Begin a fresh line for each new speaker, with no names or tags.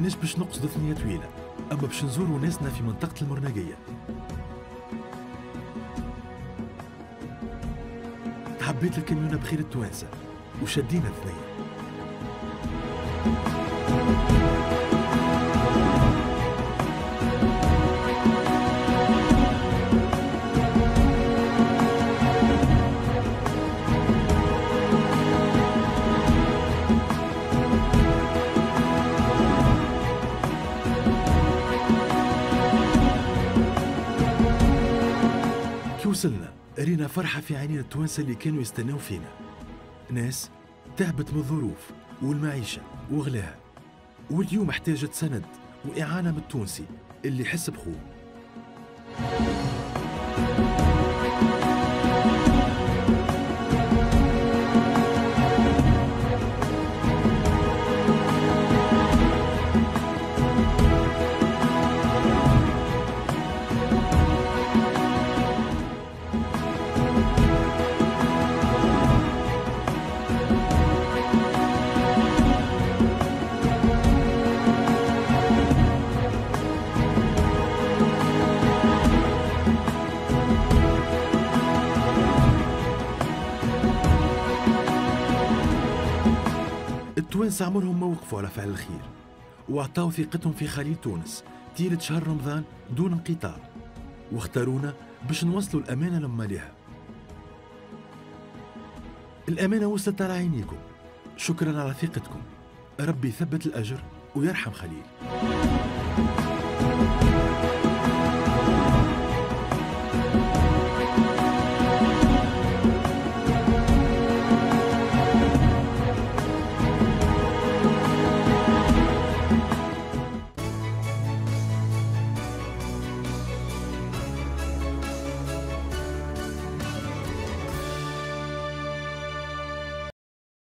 ماناش باش نقصدوا ثنية طويلة، أما باش نزوروا ناسنا في منطقة المرناقية. تعبيت الكاميونة بخير التوانسة وشدينا الثنية. وصلنا رينا فرحة في عينين التوانسة اللي كانوا يستناو فينا. ناس تعبت من الظروف والمعيشة وغلاها، واليوم احتاجت سند وإعانة من التونسي اللي يحس بخوه. التوانسة عمرهم ما وقفوا على فعل الخير، واعطاو ثقتهم في خليل تونس طيلة شهر رمضان دون انقطاع، واختارونا باش نوصلوا الأمانة لمالها. الأمانة وصلت على عينيكم، شكرا على ثقتكم. ربي يثبت الأجر ويرحم خليل.